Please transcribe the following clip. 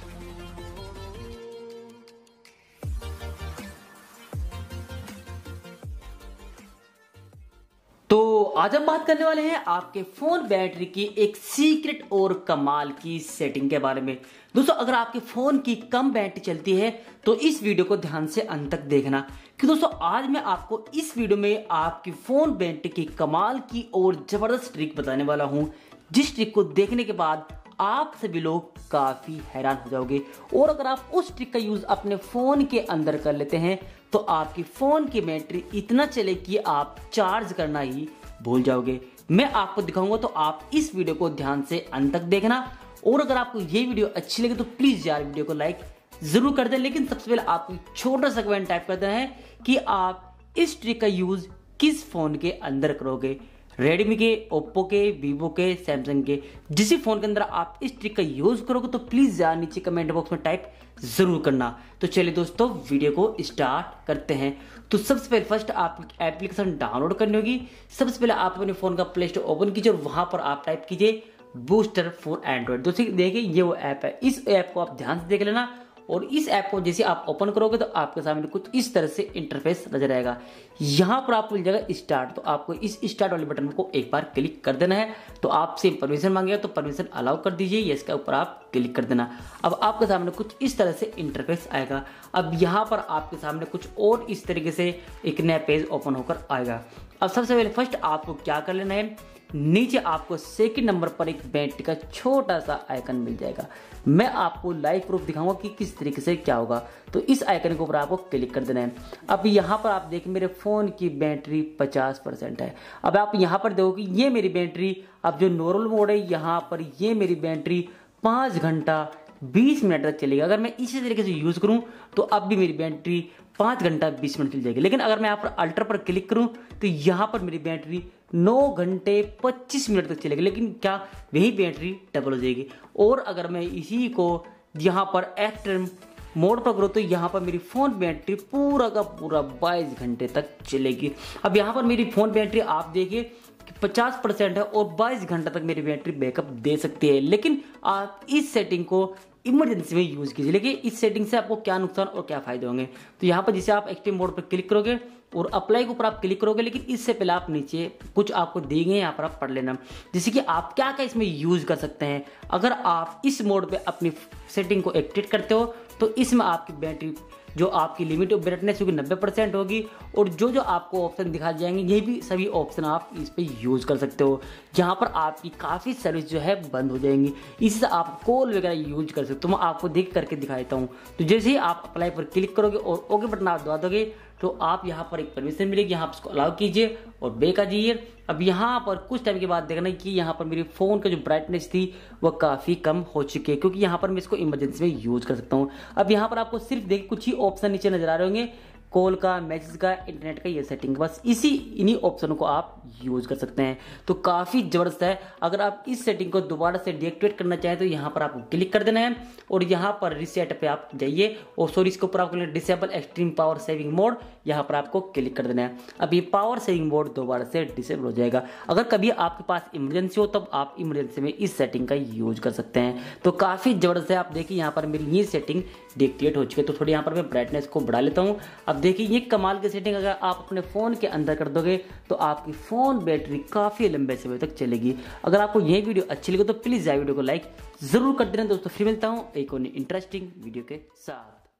तो आज हम बात करने वाले हैं आपके फोन बैटरी की एक सीक्रेट और कमाल की सेटिंग के बारे में। दोस्तों, अगर आपके फोन की कम बैटरी चलती है तो इस वीडियो को ध्यान से अंत तक देखना, कि दोस्तों आज मैं आपको इस वीडियो में आपकी फोन बैटरी की कमाल की और जबरदस्त ट्रिक बताने वाला हूं, जिस ट्रिक को देखने के बाद आप सभी लोग काफी हैरान हो जाओगे। और अगर आप उस ट्रिक का यूज अपने फोन के अंदर कर लेते हैं तो आपकी फोन की बैटरी इतना चले कि आप चार्ज करना ही भूल जाओगे। मैं आपको दिखाऊंगा, तो आप इस वीडियो को ध्यान से अंत तक देखना। और अगर आपको ये वीडियो अच्छी लगे तो प्लीज यार वीडियो को लाइक जरूर कर दें। लेकिन सबसे पहले आपको छोटा सा कमेंट टाइप कर देना है कि आप इस ट्रिक का यूज किस फोन के अंदर करोगे। रेडमी के, ओप्पो के, वीवो के, सैमसंग के, जिस फोन के अंदर आप इस ट्रिक का यूज करोगे तो प्लीज यार नीचे कमेंट बॉक्स में टाइप जरूर करना। तो चलिए दोस्तों वीडियो को स्टार्ट करते हैं। तो सबसे पहले फर्स्ट आप एप्लीकेशन डाउनलोड करनी होगी। सबसे पहले आप अपने फोन का प्ले स्टोर ओपन कीजिए और वहां पर आप टाइप कीजिए बूस्टर फॉर एंड्रॉइड। दोस्तों देखिए ये वो ऐप है, इस ऐप को आप ध्यान से देख लेना। और इस ऐप को जैसे आप ओपन करोगे तो आपके सामने कुछ इस तरह से इंटरफेस नजर आएगा। यहां पर आपको मिल जाएगा स्टार्ट, तो आपको इस स्टार्ट वाले बटन को एक बार क्लिक कर देना है। तो आपसे परमिशन मांगेगा तो परमिशन अलाउ कर दीजिए, यस के ऊपर आप क्लिक कर देना। अब आपके सामने कुछ इस तरह से इंटरफेस आएगा। अब यहां पर आपके सामने कुछ और इस तरीके से एक नया पेज ओपन होकर आएगा। अब सबसे पहले फर्स्ट आपको क्या कर लेना है, नीचे आपको सेकंड नंबर पर एक बैटरी का छोटा सा आइकन मिल जाएगा। मैं आपको लाइव प्रूफ दिखाऊंगा कि किस तरीके से क्या होगा। तो इस आइकन के ऊपर आपको क्लिक कर देना है। अब यहाँ पर आप देखें मेरे फोन की बैटरी 50% है। अब आप यहाँ पर देखो कि ये मेरी बैटरी, अब जो नॉर्मल मोड है यहाँ पर ये मेरी बैटरी 5 घंटा 20 मिनट तक चलेगी। अगर मैं इसी तरीके से यूज करूं तो अब भी मेरी बैटरी 5 घंटा 20 मिनट चल जाएगी। लेकिन अगर मैं यहाँ पर अल्ट्रा पर क्लिक करूं तो यहाँ पर मेरी बैटरी 9 घंटे 25 मिनट तक चलेगी। लेकिन क्या वही बैटरी डबल हो जाएगी। और अगर मैं इसी को यहाँ पर एक्सट्रीम मोड पर करूँ तो यहाँ पर मेरी फोन बैटरी पूरा का पूरा 22 घंटे तक चलेगी। अब यहाँ पर मेरी फोन बैटरी आप देखिए 50% है और 22 घंटा तक मेरी बैटरी बैकअप दे सकती है। लेकिन आप इस सेटिंग को इमरजेंसी में यूज कीजिए। लेकिन इस सेटिंग से आपको क्या नुकसान और क्या फायदे होंगे, तो यहाँ पर जैसे आप एक्सट्रीम मोड पर क्लिक करोगे और अप्लाई के ऊपर आप क्लिक करोगे, लेकिन इससे पहले आप नीचे कुछ आपको देंगे, यहाँ पर आप पढ़ लेना, जैसे कि आप क्या क्या इसमें यूज कर सकते हैं। अगर आप इस मोड पे अपनी सेटिंग को एक्टिवेट करते हो तो इसमें आपकी बैटरी जो आपकी लिमिट ऑफ ब्राइटनेस होगी 90% होगी। और जो जो आपको ऑप्शन दिखाए जाएंगे ये भी सभी ऑप्शन आप इस पे यूज कर सकते हो। यहाँ पर आपकी काफ़ी सर्विस जो है बंद हो जाएंगी, इससे आप कॉल वगैरह यूज कर सकते हो। मैं आपको देख करके दिखा देता हूँ। तो जैसे ही आप अप्लाई पर क्लिक करोगे और ओके बटन आप दबा दोगे तो आप यहाँ पर एक परमिशन मिलेगी, यहाँ पर उसको अलाउ कीजिए और बैक आ जाइए। अब यहाँ पर कुछ टाइम के बाद देखना कि यहाँ पर मेरी फोन का जो ब्राइटनेस थी वो काफ़ी कम हो चुकी है, क्योंकि यहाँ पर मैं इसको इमरजेंसी में यूज कर सकता हूँ। अब यहाँ पर आपको सिर्फ देखिए कुछ ही ऑप्शन नीचे नजर आ रहे होंगे, कॉल का, मैसेज का, इंटरनेट का, ये सेटिंग, बस इन्हीं ऑप्शनों को आप यूज कर सकते हैं। तो काफ़ी ज़बरदस्त है। अगर आप इस सेटिंग को दोबारा से डीएक्टिवेट करना चाहें तो यहाँ पर आपको क्लिक कर देना है और यहाँ पर रिसेट पे आप जाइए और सॉरी इसके ऊपर आपको disable extreme power saving mode, यहाँ पर आपको क्लिक कर देना है। अब ये पावर सेविंग मोड दोबारा से डिसेबल हो जाएगा। अगर कभी आपके पास इमरजेंसी हो तब आप इमरजेंसी में इस सेटिंग का यूज कर सकते हैं। तो काफ़ी ज़बरदस्त है। आप देखिए यहाँ पर मेरी ये सेटिंग डीएक्टिवेट हो चुकी है। तो थोड़ी यहाँ पर मैं ब्राइटनेस को बढ़ा लेता हूँ। अब देखिए ये कमाल की सेटिंग अगर आप अपने फ़ोन के अंदर कर दोगे तो आपकी फ़ोन बैटरी काफ़ी लंबे समय तक चलेगी। अगर आपको ये वीडियो अच्छी लगे तो प्लीज़ वीडियो को लाइक ज़रूर कर देना दोस्तों। फिर मिलता हूँ एक और इंटरेस्टिंग वीडियो के साथ।